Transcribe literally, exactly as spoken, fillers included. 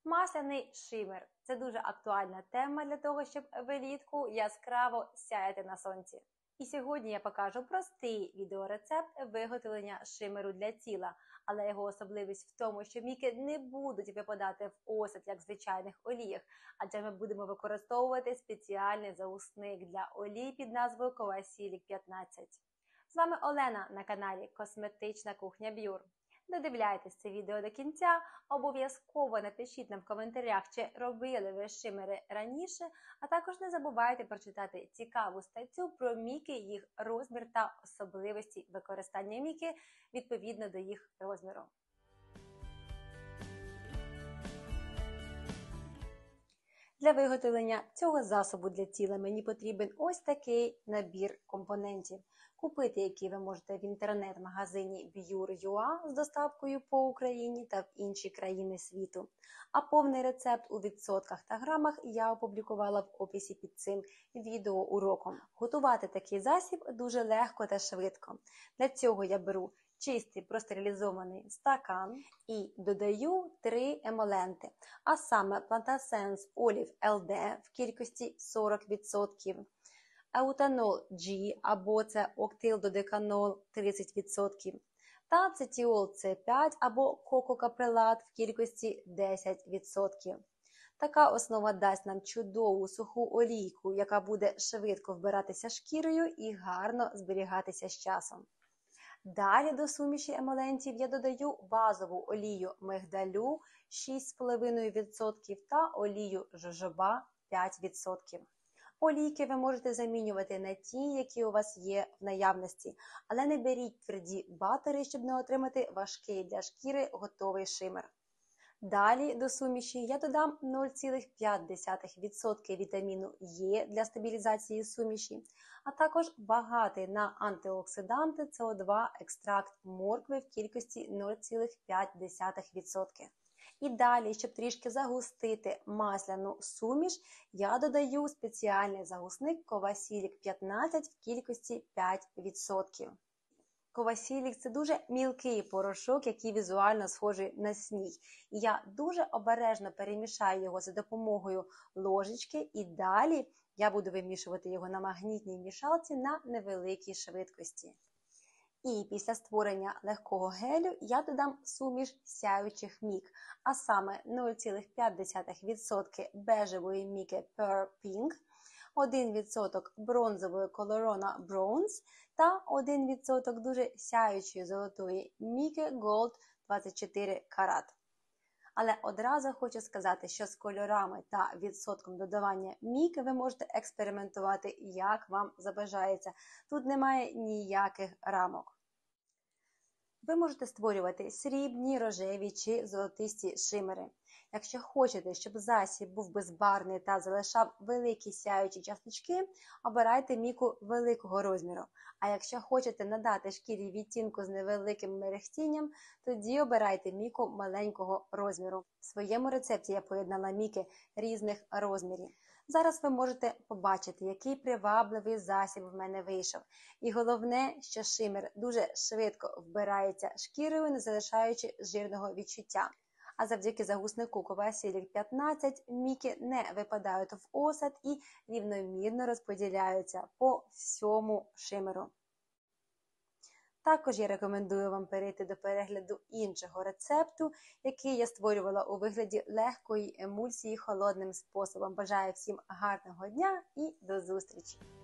Масляний шимер – це дуже актуальна тема для того, щоб влітку яскраво сяяти на сонці. І сьогодні я покажу простий відеорецепт виготовлення шимеру для тіла, але його особливість в тому, що міки не будуть випадати в осад, як в звичайних оліях, адже ми будемо використовувати спеціальний загусник для олій під назвою Ковасілік п'ятнадцять. З вами Олена на каналі Косметична кухня Б'юр. Додивляйтесь це відео до кінця, обов'язково напишіть нам в коментарях, чи робили ви шимери раніше, а також не забувайте прочитати цікаву статтю про міки, їх розмір та особливості використання міки відповідно до їх розміру. Для виготовлення цього засобу для тіла мені потрібен ось такий набір компонентів, купити який ви можете в інтернет-магазині б'юр точка ю а з доставкою по Україні та в інші країни світу. А повний рецепт у відсотках та грамах я опублікувала в описі під цим відеоуроком. Готувати такий засіб дуже легко та швидко. Для цього я беру чистий простерилізований стакан і додаю три емоленти, а саме Plantasense Olive ел де в кількості сорок відсотків, еутанол G або це октилдодеканол тридцять відсотків та цетіол це п'ять або кококаприлат в кількості десять відсотків. Така основа дасть нам чудову суху олійку, яка буде швидко вбиратися шкірою і гарно зберігатися з часом. Далі до суміші емолентів я додаю базову олію мигдалю шість цілих п'ять десятих відсотка та олію жожоба п'ять відсотків. Олійки ви можете замінювати на ті, які у вас є в наявності, але не беріть тверді батери, щоб не отримати важкий для шкіри готовий шимер. Далі до суміші я додам нуль цілих п'ять десятих відсотка вітаміну Е для стабілізації суміші, а також багатий на антиоксиданти це о два екстракт моркви в кількості нуль цілих п'ять десятих відсотка. І далі, щоб трішки загустити масляну суміш, я додаю спеціальний загусник Ковасілік п'ятнадцять в кількості п'ять відсотків. Ковасілік – це дуже мілкий порошок, який візуально схожий на сніг. І я дуже обережно перемішаю його за допомогою ложечки, і далі я буду вимішувати його на магнітній мішалці на невеликій швидкості. І після створення легкого гелю я додам суміш сяючих мік, а саме нуль цілих п'ять десятих відсотка бежевої міки Pearl Pink, один відсоток бронзової Colorona Bronze та один відсоток дуже сяючої золотої міки Gold двадцять чотири карат. Але одразу хочу сказати, що з кольорами та відсотком додавання міки ви можете експериментувати, як вам забажається. Тут немає ніяких рамок. Ви можете створювати срібні, рожеві чи золотисті шимери. Якщо хочете, щоб засіб був безбарвний та залишав великі сяючі часточки, обирайте міку великого розміру. А якщо хочете надати шкірі відтінку з невеликим мерехтінням, тоді обирайте міку маленького розміру. В своєму рецепті я поєднала міки різних розмірів. Зараз ви можете побачити, який привабливий засіб в мене вийшов. І головне, що шимер дуже швидко вбирається шкірою, не залишаючи жирного відчуття. А завдяки загуснику Ковасілік п'ятнадцять міки не випадають в осад і рівномірно розподіляються по всьому шимеру. Також я рекомендую вам перейти до перегляду іншого рецепту, який я створювала у вигляді легкої емульсії холодним способом. Бажаю всім гарного дня і до зустрічі!